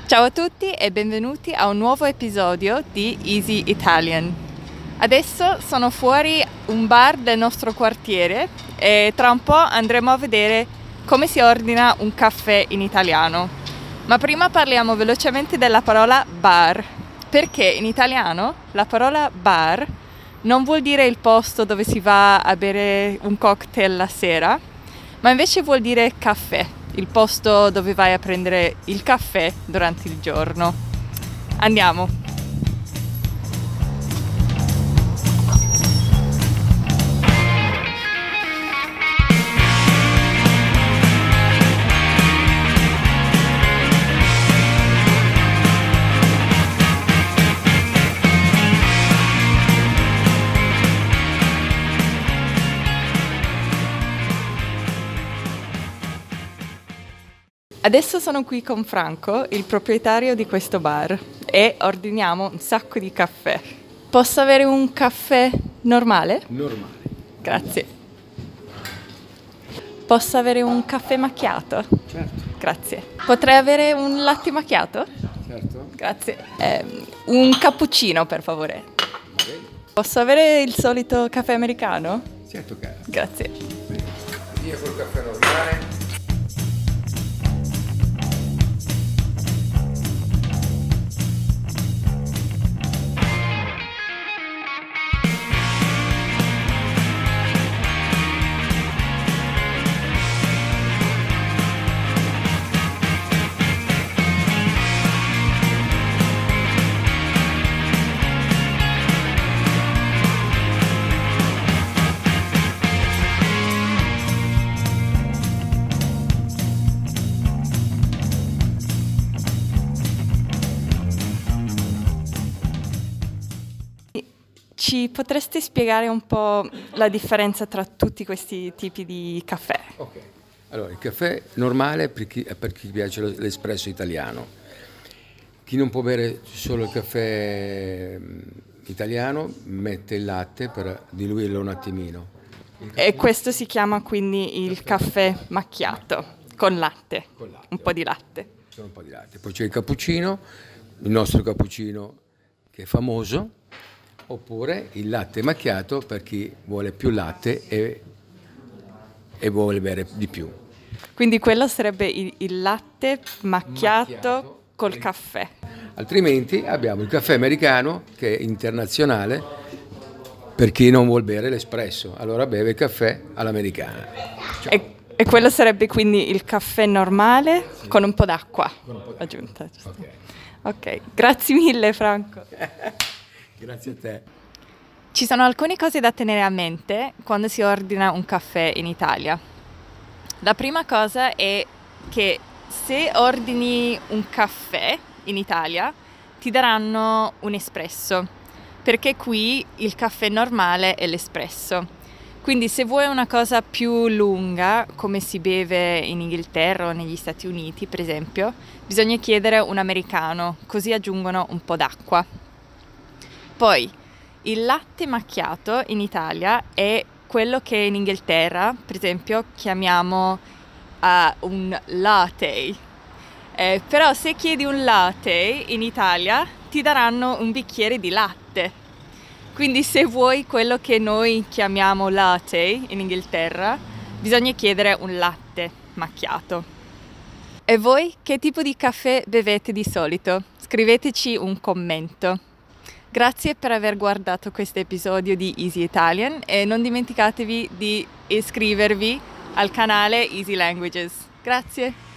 Ciao a tutti e benvenuti a un nuovo episodio di Easy Italian. Adesso sono fuori un bar del nostro quartiere e tra un po' andremo a vedere come si ordina un caffè in italiano. Ma prima parliamo velocemente della parola bar, perché in italiano la parola bar non vuol dire il posto dove si va a bere un cocktail la sera, ma invece vuol dire caffè, il posto dove vai a prendere il caffè durante il giorno. Andiamo! Adesso sono qui con Franco, il proprietario di questo bar, e ordiniamo un sacco di caffè. Posso avere un caffè normale? Normale. Grazie. Posso avere un caffè macchiato? Certo. Grazie. Potrei avere un latte macchiato? Certo. Grazie. Un cappuccino, per favore. Bene. Posso avere il solito caffè americano? Certo, cara. Grazie. Via col caffè normale. Ci potresti spiegare un po' la differenza tra tutti questi tipi di caffè? Ok. Allora, il caffè normale è per chi piace l'espresso italiano. Chi non può bere solo il caffè italiano mette il latte per diluirlo un attimino. E questo si chiama quindi il caffè macchiato, con latte, Con latte. un po' di latte. C'è un po' di latte. Poi c'è il cappuccino, il nostro cappuccino che è famoso, oppure il latte macchiato per chi vuole più latte e vuole bere di più. Quindi quello sarebbe il latte macchiato col caffè. Altrimenti abbiamo il caffè americano che è internazionale per chi non vuol bere l'espresso, allora beve il caffè all'americana. E quello sarebbe quindi il caffè normale con un po' d'acqua aggiunta. Giusto? Ok, grazie mille Franco. Grazie a te. Ci sono alcune cose da tenere a mente quando si ordina un caffè in Italia. La prima cosa è che se ordini un caffè in Italia ti daranno un espresso, perché qui il caffè normale è l'espresso. Quindi se vuoi una cosa più lunga, come si beve in Inghilterra o negli Stati Uniti per esempio, bisogna chiedere un americano, così aggiungono un po' d'acqua. Poi il latte macchiato in Italia è quello che in Inghilterra, per esempio, chiamiamo un latte. Però se chiedi un latte in Italia ti daranno un bicchiere di latte. Quindi se vuoi quello che noi chiamiamo latte in Inghilterra, bisogna chiedere un latte macchiato. E voi che tipo di caffè bevete di solito? Scriveteci un commento. Grazie per aver guardato questo episodio di Easy Italian e non dimenticatevi di iscrivervi al canale Easy Languages. Grazie!